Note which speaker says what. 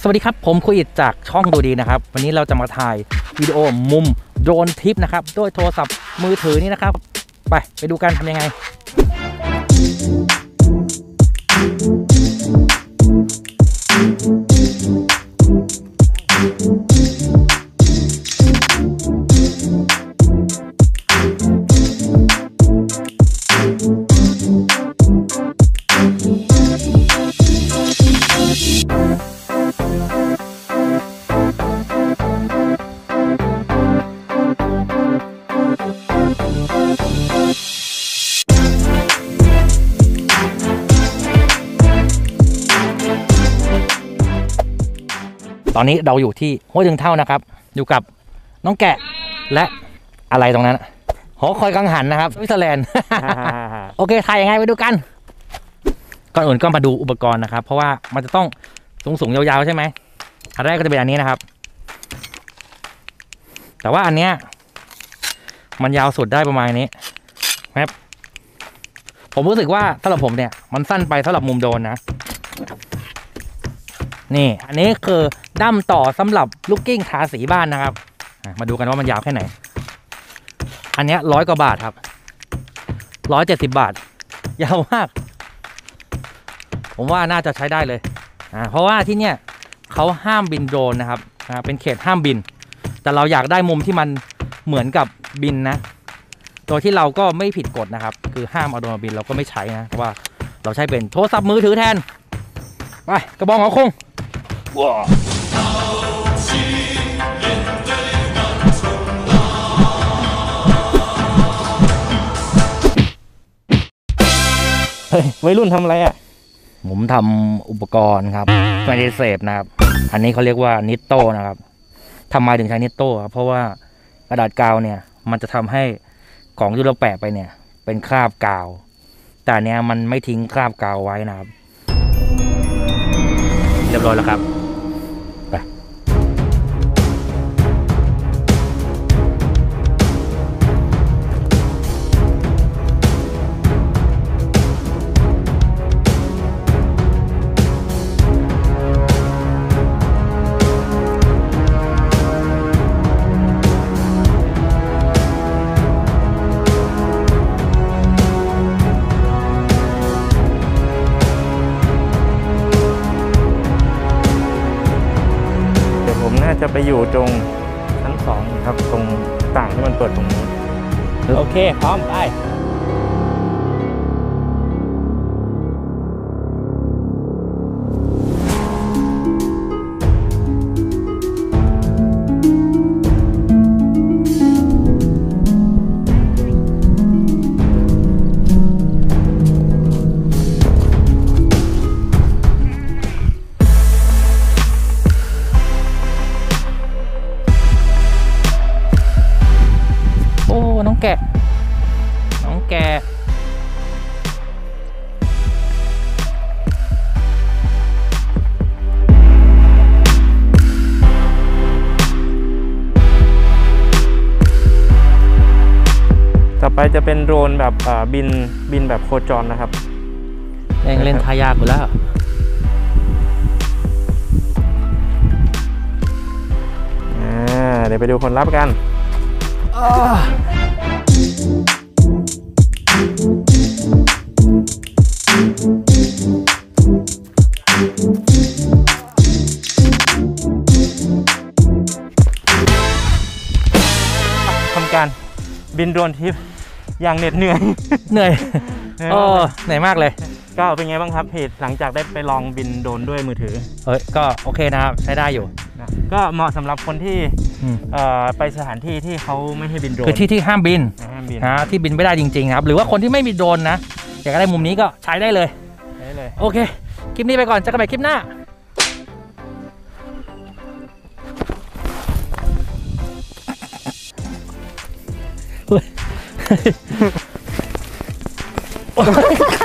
Speaker 1: วัสดีครับผมคุยอิดจากช่องดูดีนะครับวันนี้เราจะมาถ่ายวิดีโอมุมโดรนทริปนะครับด้วยโทรศัพท์มือถือนี่นะครับไปดูกันทำยังไงตอนนี้เราอยู่ที่ห้วยดึงเท่านะครับอยู่กับน้องแกะและอะไรตรงนั้นหอคอยกังหันนะครับสวิตเซอร์แลนด์ โอเคถ่ายยังไงไปดูกันก่อนอื่นก็มาดูอุปกรณ์นะครับเพราะว่ามันจะต้องสูงยาวๆใช่ไหมอันแรกก็จะเป็นอันนี้นะครับแต่ว่าอันเนี้ยมันยาวสุดได้ประมาณนี้ครับผมรู้สึกว่าสำหรับผมเนี่ยมันสั้นไปสำหรับมุมโดรนนะนี่อันนี้คือด้ามต่อสำหรับลูกกิ้งทาสีบ้านนะครับมาดูกันว่ามันยาวแค่ไหนอันนี้100 กว่าบาทครับ170 บาทยาวมากผมว่าน่าจะใช้ได้เลยเพราะว่าที่เนี่ยเขาห้ามบินโดรนนะครับเป็นเขตห้ามบินแต่เราอยากได้มุมที่มันเหมือนกับบินนะโดยที่เราก็ไม่ผิดกฎนะครับคือห้ามเอาโดรนมาบินเราก็ไม่ใช้นะเพราะว่าเราใช้เป็นโทรศัพท์มือถือแทนไปกระบองหอคง
Speaker 2: เฮ้ยวัยรุ่นทำอะไรอ่ะ
Speaker 1: ผมทำอุปกรณ์ครับไม่ได้เสพนะครับอันนี้เขาเรียกว่านิตโต้นะครับทำไมถึงใช้นิตโต้ครับเพราะว่ากระดาษกาวเนี่ยมันจะทำให้ของที่เราแปะไปเนี่ยเป็นคราบกาวแต่เนี้ยมันไม่ทิ้งคราบกาวไว้นะครับเรียบร้อยแล้วครับไป
Speaker 2: จะไปอยู่ตรงชั้น2ครับตรงต่างที่มันเปิดตรงนี้โอเคพร้อมไป
Speaker 1: น้องแก
Speaker 2: ต่อไปจะเป็นโดรนแบบบินแบบโคจรนะครับ
Speaker 1: เล่นทายากอยู่แล้ว
Speaker 2: เดี๋ยวไปดูคนรับกันทำการบินโดรนทิปอย่างเหน็ดเหนื่อย
Speaker 1: เหนื่อยมากเลย
Speaker 2: ก็เป็นไงบ้างครับเพจหลังจากได้ไปลองบินโดรนด้วยมือถือ
Speaker 1: ก็โอเคนะครับใช้ได้อยู่
Speaker 2: ก็เหมาะสำหรับคนที่ไปสถานที่ที่เขาไม่ให้บินโดรน
Speaker 1: คือที่ห้ามบินที่บินไม่ได้จริงๆครับหรือว่าคนที่ไม่มีโดรนนะอยากได้มุมนี้ก็ใช้ได้เลยโอเคคลิปนี้ไปก่อนเจอกันใหม่คลิปหน้าเฮ้ย